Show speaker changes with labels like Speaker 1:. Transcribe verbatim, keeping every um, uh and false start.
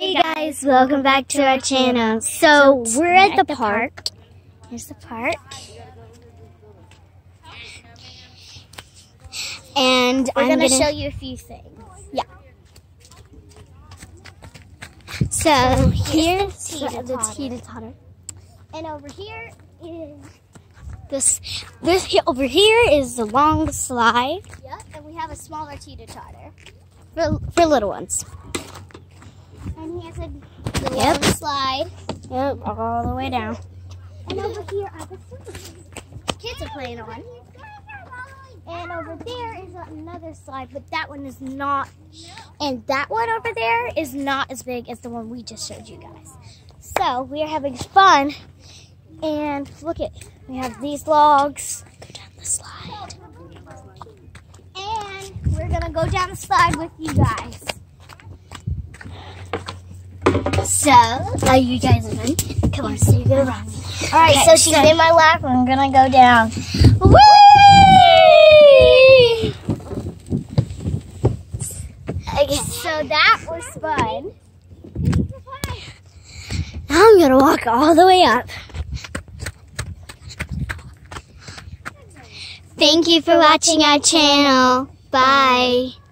Speaker 1: Hey guys, welcome back to our channel. So we're at the park. Here's the park. And
Speaker 2: we're
Speaker 1: I'm
Speaker 2: gonna,
Speaker 1: gonna
Speaker 2: show you a few things.
Speaker 1: Yeah. So here's the teeter-totter.
Speaker 2: And over here is
Speaker 1: this this here, over here is the long slide.
Speaker 2: Yep, and we have a smaller teeter-totter.
Speaker 1: For, for little ones.
Speaker 2: And he has a the
Speaker 1: Yep.
Speaker 2: long slide.
Speaker 1: Yep, all the way down.
Speaker 2: And over here are the things kids are playing on. And over there is another slide, but that one is not. And that one over there is not as big as the one we just showed you guys. So we are having fun. And look at, we have these logs.
Speaker 1: Go down the slide.
Speaker 2: And we're gonna go down the slide with you guys.
Speaker 1: So, are you guys ready? Come on, so you're gonna run.
Speaker 2: All right,
Speaker 1: Okay,
Speaker 2: so she's
Speaker 1: so-
Speaker 2: in my lap, and I'm gonna go down.
Speaker 1: Whee!
Speaker 2: Okay, so that was fun.
Speaker 1: Now I'm gonna walk all the way up. Thank you for watching our channel. Bye.